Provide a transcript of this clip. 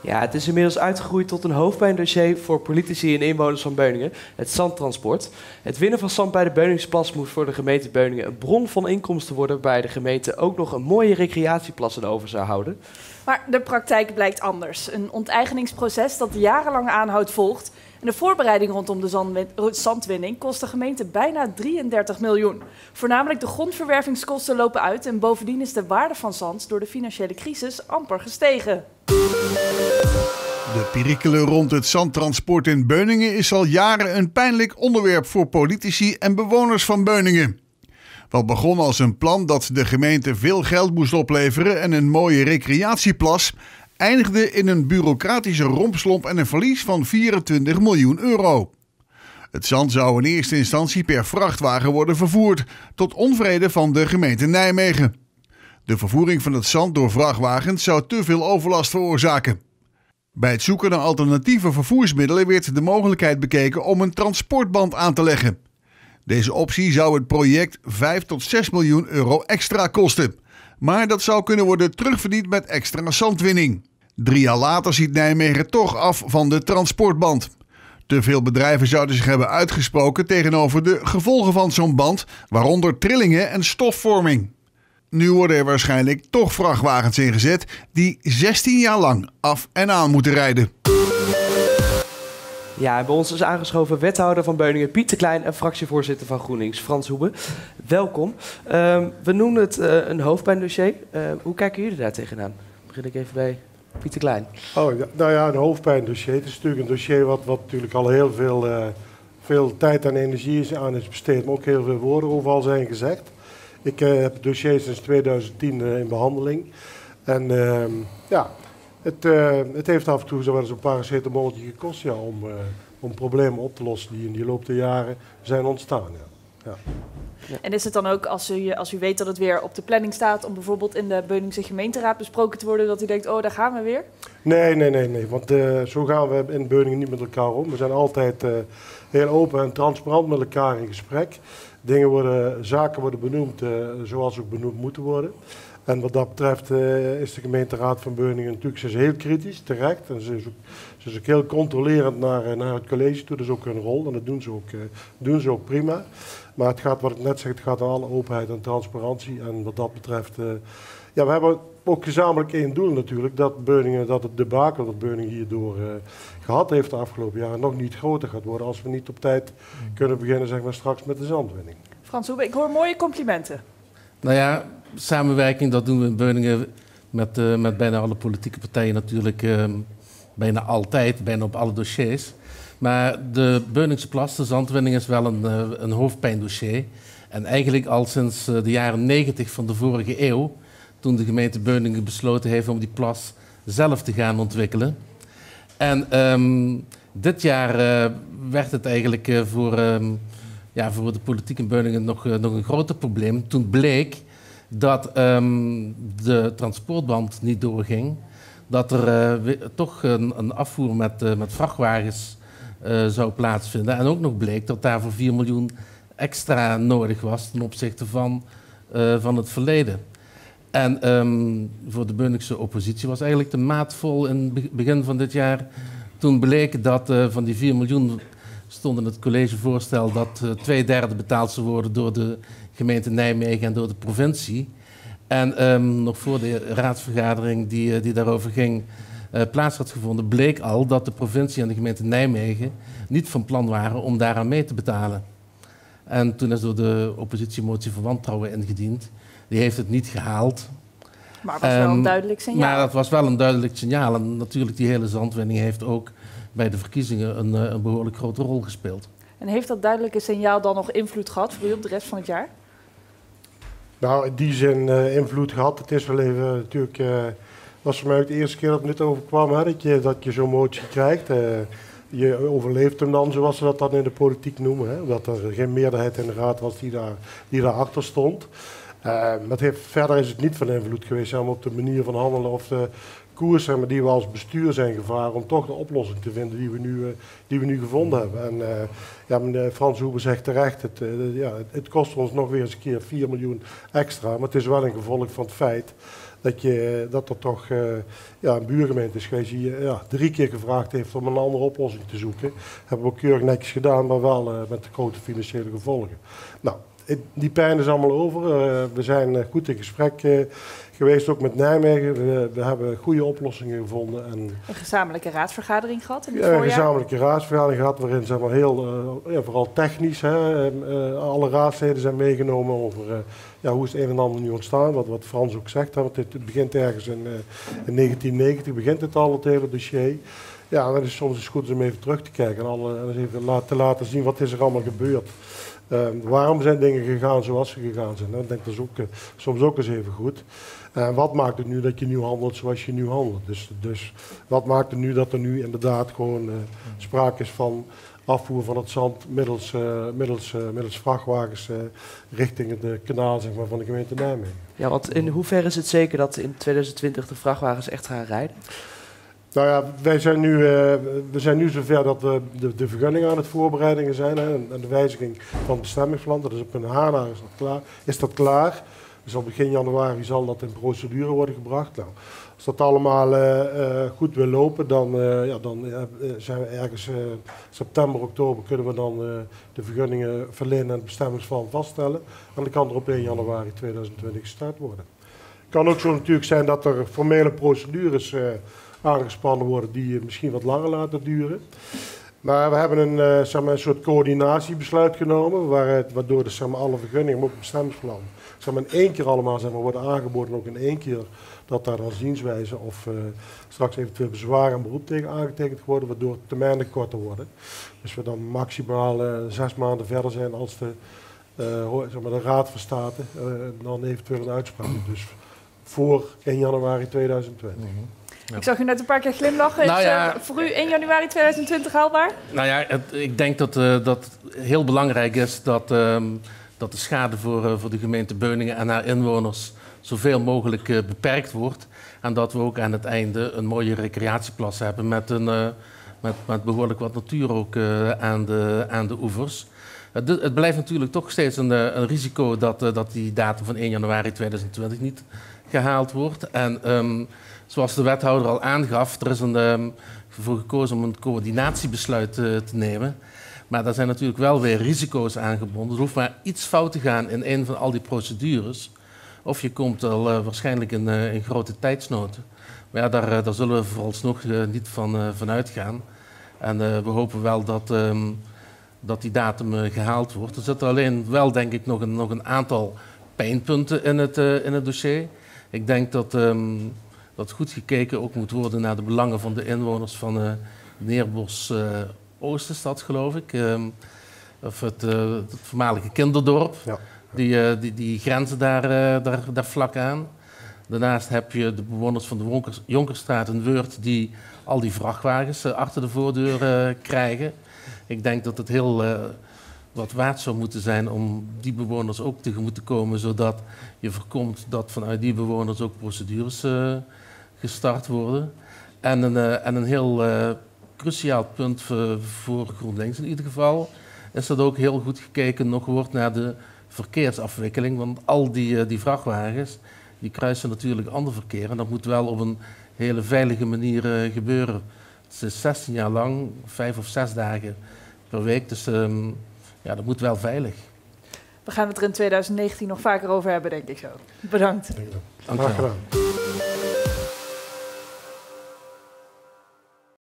Ja, het is inmiddels uitgegroeid tot een hoofdpijndossier voor politici en inwoners van Beuningen, het zandtransport. Het winnen van zand bij de Beuningsplas moet voor de gemeente Beuningen een bron van inkomsten worden, waarbij de gemeente ook nog een mooie recreatieplas aan over zou houden. Maar de praktijk blijkt anders. Een onteigeningsproces dat jarenlang aanhoud volgt. En de voorbereiding rondom de zandwinning kost de gemeente bijna 33 miljoen. Voornamelijk de grondverwervingskosten lopen uit en bovendien is de waarde van zand door de financiële crisis amper gestegen. De perikelen rond het zandtransport in Beuningen is al jaren een pijnlijk onderwerp voor politici en bewoners van Beuningen. Wat begon als een plan dat de gemeente veel geld moest opleveren en een mooie recreatieplas, eindigde in een bureaucratische rompslomp en een verlies van 24 miljoen euro. Het zand zou in eerste instantie per vrachtwagen worden vervoerd, tot onvrede van de gemeente Nijmegen. De vervoering van het zand door vrachtwagens zou te veel overlast veroorzaken. Bij het zoeken naar alternatieve vervoersmiddelen werd de mogelijkheid bekeken om een transportband aan te leggen. Deze optie zou het project 5 tot 6 miljoen euro extra kosten. Maar dat zou kunnen worden terugverdiend met extra zandwinning. 3 jaar later ziet Nijmegen toch af van de transportband. Te veel bedrijven zouden zich hebben uitgesproken tegenover de gevolgen van zo'n band, waaronder trillingen en stofvorming. Nu worden er waarschijnlijk toch vrachtwagens ingezet die 16 jaar lang af en aan moeten rijden. Ja, bij ons is aangeschoven wethouder van Beuningen Piet de Klein en fractievoorzitter van GroenLinks Frans Hoebe. Welkom. We noemen het een hoofdpijndossier. Hoe kijken jullie daar tegenaan? Begin ik even bij Piet de Klein. Oh, ja, nou ja, een hoofdpijndossier. Het is natuurlijk een dossier wat natuurlijk al heel veel tijd en energie aan is besteed, maar ook heel veel woorden overal zijn gezegd. Ik heb het dossier sinds 2010 in behandeling. En ja, het heeft af en toe wel eens een paracetamolletje gekost om problemen op te lossen die in die loop der jaren zijn ontstaan. Ja. Ja. En is het dan ook, als u weet dat het weer op de planning staat om bijvoorbeeld in de Beuningse gemeenteraad besproken te worden, dat u denkt, oh, daar gaan we weer? Nee. Want zo gaan we in Beuningen niet met elkaar om. We zijn altijd heel open en transparant met elkaar in gesprek. Zaken worden benoemd zoals ze ook benoemd moeten worden. En wat dat betreft is de gemeenteraad van Beuningen natuurlijk heel kritisch, terecht. En ze is ook heel controlerend naar het college toe, dat is ook hun rol. En dat doen ze ook prima. Maar het gaat, wat ik net zeg, het gaat om alle openheid en transparantie. En wat dat betreft, ja, we hebben ook gezamenlijk één doel natuurlijk. Dat het debakel dat Beuningen hierdoor gehad heeft de afgelopen jaren nog niet groter gaat worden. Als we niet op tijd kunnen beginnen, zeg maar, straks met de zandwinning. Frans Hoebe, ik hoor mooie complimenten. Nou ja, samenwerking, dat doen we in Beuningen met bijna alle politieke partijen natuurlijk. Bijna altijd, bijna op alle dossiers. Maar de Beuningse plas, de zandwinning, is wel een hoofdpijndossier. En eigenlijk al sinds de jaren 90 van de vorige eeuw, toen de gemeente Beuningen besloten heeft om die plas zelf te gaan ontwikkelen. En dit jaar werd het eigenlijk voor de politiek in Beuningen nog een groter probleem. Toen bleek dat de transportband niet doorging. Dat er toch een afvoer met vrachtwagens zou plaatsvinden. En ook nog bleek dat daarvoor 4 miljoen extra nodig was ten opzichte van het verleden. En voor de Beuningse oppositie was eigenlijk de maat vol in het begin van dit jaar. Toen bleek dat van die 4 miljoen stond in het collegevoorstel dat 2/3 betaald zou worden door de gemeente Nijmegen en door de provincie. En nog voor de raadsvergadering die daarover ging plaats had gevonden, bleek al dat de provincie en de gemeente Nijmegen niet van plan waren om daaraan mee te betalen. En toen is door de oppositiemotie van wantrouwen ingediend. Die heeft het niet gehaald. Maar het was wel een duidelijk signaal. Maar dat was wel een duidelijk signaal. En natuurlijk, die hele zandwinning heeft ook bij de verkiezingen een behoorlijk grote rol gespeeld. En heeft dat duidelijke signaal dan nog invloed gehad voor u op de rest van het jaar? Nou, in die zin invloed gehad. Het is wel even natuurlijk, was voor mij ook de eerste keer dat het net overkwam, hè, dat je zo'n motie krijgt. Je overleeft hem dan, zoals ze dat dan in de politiek noemen. Hè, omdat er geen meerderheid in de raad was die daarachter stond. Verder is het niet van invloed geweest op de manier van handelen of de koers die we als bestuur zijn gevaren om toch de oplossing te vinden die we nu gevonden hebben. En meneer Frans Hoebe zegt terecht, het kost ons nog weer eens een keer 4 miljoen extra, maar het is wel een gevolg van het feit dat er toch een buurgemeente is geweest die 3 keer gevraagd heeft om een andere oplossing te zoeken. Hebben we ook keurig netjes gedaan, maar wel met de grote financiële gevolgen. Nou, die pijn is allemaal over. We zijn goed in gesprek geweest, ook met Nijmegen. We hebben goede oplossingen gevonden. En een gezamenlijke raadsvergadering gehad in het voorjaar? Een gezamenlijke raadsvergadering gehad, waarin zeg maar, vooral technisch, alle raadsleden zijn meegenomen over hoe is het een en ander nu ontstaan. Wat Frans ook zegt, want het begint ergens in 1990, begint het al, het hele dossier. Ja, dan is het soms goed om even terug te kijken en eens even te laten zien wat is er allemaal gebeurd. Waarom zijn dingen gegaan zoals ze gegaan zijn? Ik denk dat is ook, soms ook eens even goed. Wat maakt het nu dat je nu handelt zoals je nu handelt? Dus wat maakt het nu dat er nu inderdaad gewoon sprake is van afvoer van het zand middels vrachtwagens richting het kanaal zeg maar, van de gemeente Nijmegen? Ja, want in hoeverre is het zeker dat in 2020 de vrachtwagens echt gaan rijden? Nou ja, we zijn nu zover dat we de vergunningen aan het voorbereidingen zijn. Hè, en de wijziging van het bestemmingsplan. Dat is op een Hana is dat klaar. Dus al begin januari zal dat in procedure worden gebracht. Nou, als dat allemaal goed wil lopen, dan zijn we ergens september, oktober kunnen we dan de vergunningen verlenen en het bestemmingsplan vaststellen. En dan kan er op 1 januari 2020 gestart worden. Het kan ook zo natuurlijk zijn dat er formele procedures aangespannen worden die misschien wat langer laten duren. Maar we hebben een soort coördinatiebesluit genomen, waardoor alle vergunningen, maar ook het bestemmingsplan, in 1 keer allemaal worden aangeboden, ook in 1 keer dat daar dan zienswijze of straks eventueel bezwaar en beroep tegen aangetekend worden, waardoor de termijnen korter worden. Dus we dan maximaal 6 maanden verder zijn als de Raad van State dan eventueel een uitspraak. Dus voor 1 januari 2020. Mm-hmm. Ja. Ik zag u net een paar keer glimlachen. Is voor u 1 januari 2020 haalbaar? Nou ja, ik denk dat het heel belangrijk is dat de schade voor de gemeente Beuningen en haar inwoners zoveel mogelijk beperkt wordt. En dat we ook aan het einde een mooie recreatieplas hebben met behoorlijk wat natuur ook aan de oevers. Het blijft natuurlijk toch steeds een risico dat die datum van 1 januari 2020 niet gehaald wordt. En zoals de wethouder al aangaf, er is ervoor gekozen om een coördinatiebesluit te nemen. Maar daar zijn natuurlijk wel weer risico's aan gebonden. Er hoeft maar iets fout te gaan in een van al die procedures. Of je komt al waarschijnlijk in grote tijdsnoten. Maar ja, daar zullen we vooralsnog niet van uitgaan. En we hopen wel dat die datum gehaald wordt. Er zitten alleen wel, denk ik, nog een aantal pijnpunten in het dossier. Ik denk dat goed gekeken ook moet worden naar de belangen van de inwoners van Neerbos Oosterstad, geloof ik. Of het voormalige kinderdorp. Ja. Die grenzen daar vlak aan. Daarnaast heb je de bewoners van de Jonkerstraat en Weurt die al die vrachtwagens achter de voordeur krijgen. Ik denk dat het heel wat waard zou moeten zijn om die bewoners ook tegemoet te komen, zodat je voorkomt dat vanuit die bewoners ook procedures gestart worden. En een heel cruciaal punt voor GroenLinks in ieder geval is dat ook heel goed gekeken nog wordt naar de verkeersafwikkeling. Want al die vrachtwagens die kruisen natuurlijk ander verkeer en dat moet wel op een hele veilige manier gebeuren. Het is 16 jaar lang, 5 of 6 dagen per week, dus dat moet wel veilig. We gaan het er in 2019 nog vaker over hebben, denk ik zo. Bedankt. Graag gedaan.